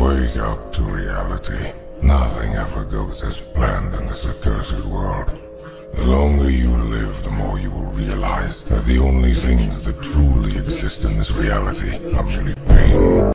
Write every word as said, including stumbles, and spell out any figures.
Wake up to reality. Nothing ever goes as planned in this accursed world. The longer you live, the more you will realize that the only things that truly exist in this reality are merely pain.